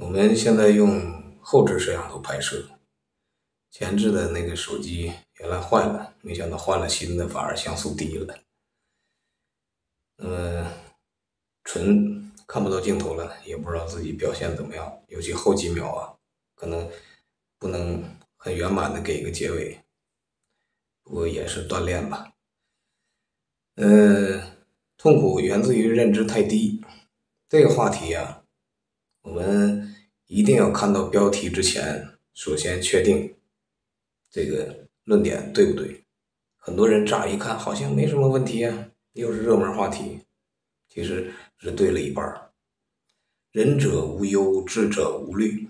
我们现在用后置摄像头拍摄，前置的那个手机原来坏了，没想到换了新的反而像素低了。纯看不到镜头了，也不知道自己表现怎么样，尤其后几秒啊，可能不能很圆满的给一个结尾，不过也是锻炼吧。痛苦源自于认知太低，这个话题啊，我们一定要看到标题之前，首先确定这个论点对不对。很多人乍一看好像没什么问题啊，又是热门话题，其实是对了一半。仁者无忧，智者无虑，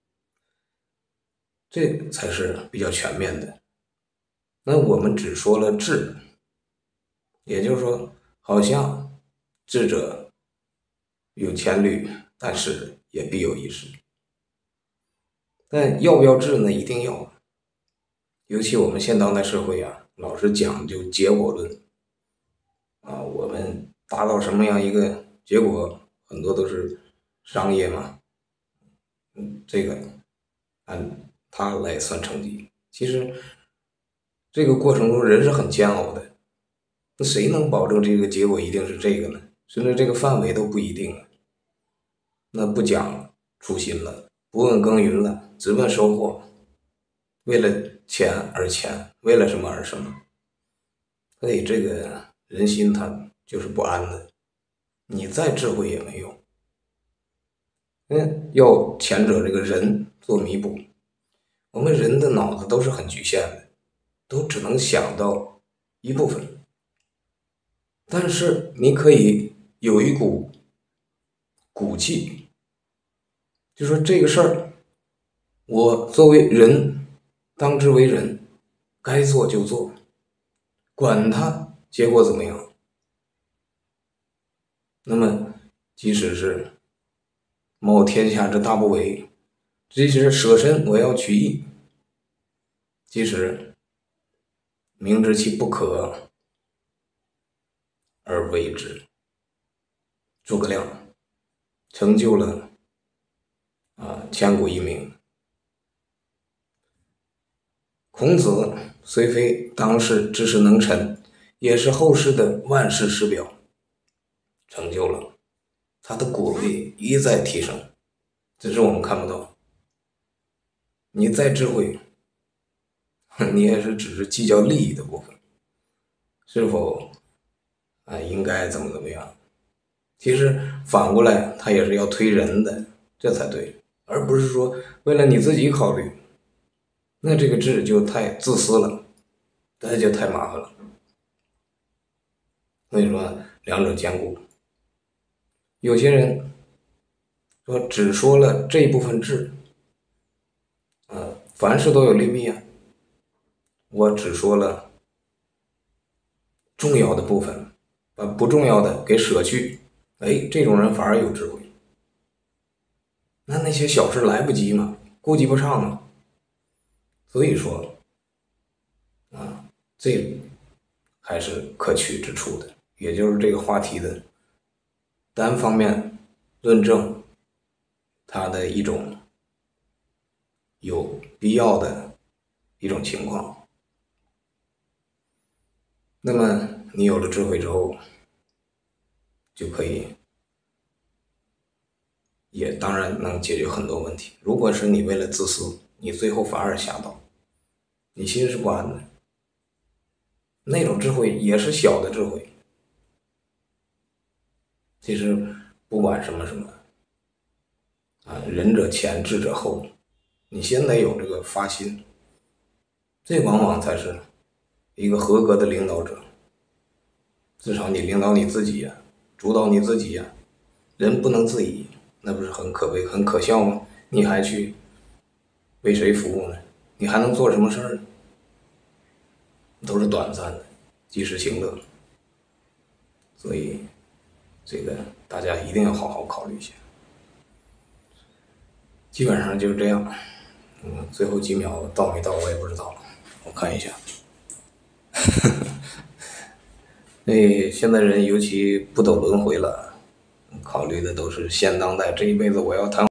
这才是比较全面的。那我们只说了智，也就是说，好像智者有千虑，但是也必有一失。但要不要智呢？一定要。尤其我们现当代社会啊，老是讲究结果论啊，我们达到什么样一个结果，很多都是商业嘛，这个按它来算成绩。其实这个过程中人是很煎熬的，那谁能保证这个结果一定是这个呢？甚至这个范围都不一定了。那不讲初心了，不问耕耘了，只问收获，为了钱而钱，为了什么而什么，所以这个人心它就是不安的，你再智慧也没用。要前者这个人做弥补，我们人的脑子都是很局限的，都只能想到一部分，但是你可以有一股骨气，就说这个事儿，我作为人，当之为人，该做就做，管他结果怎么样。那么，即使是谋天下之大不韪，即使舍身我要取义，即使明知其不可而为之。诸葛亮成就了千古一名。孔子虽非当世知识能臣，也是后世的万世师表，成就了他的果位一再提升，只是我们看不到。你再智慧，你也是只是计较利益的部分，是否应该怎么样？其实反过来，他也是要推人的，这才对，而不是说为了你自己考虑，那这个智就太自私了，那就太麻烦了。所以说两者兼顾。有些人说只说了这一部分智，凡事都有利弊啊，我只说了重要的部分，把不重要的给舍去，这种人反而有智慧。那些小事来不及嘛，顾及不上嘛。所以说这还是可取之处的，也就是这个话题的单方面论证它的一种有必要的一种情况。那么你有了智慧之后，就可以也当然能解决很多问题。如果是你为了自私，你最后反而吓到，你心是不安的。那种智慧也是小的智慧。其实不管什么仁者前，智者后，你先得有这个发心，这往往才是一个合格的领导者。至少你领导你自己呀，主导你自己呀，人不能自已，那不是很可悲很可笑吗？你还去为谁服务呢？你还能做什么事儿呢？都是短暂的，及时行乐。所以这个大家一定要好好考虑一下。基本上就是这样。最后几秒到没到我也不知道，我看一下。现在人尤其不懂轮回了，考虑的都是现当代，这一辈子我要谈